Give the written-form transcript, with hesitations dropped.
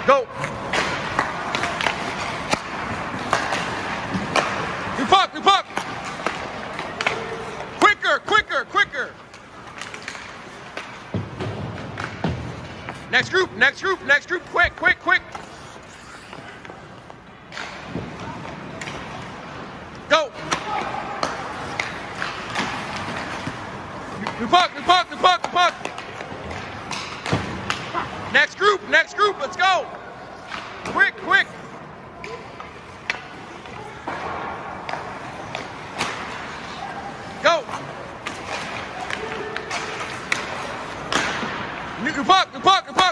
Go. New puck, new puck. Quicker, quicker, quicker. Next group, next group, next group. Quick, quick, quick. Go. New puck, new puck, new puck, new puck. Next group, let's go. Quick, quick. Go. New puck, new puck, new puck.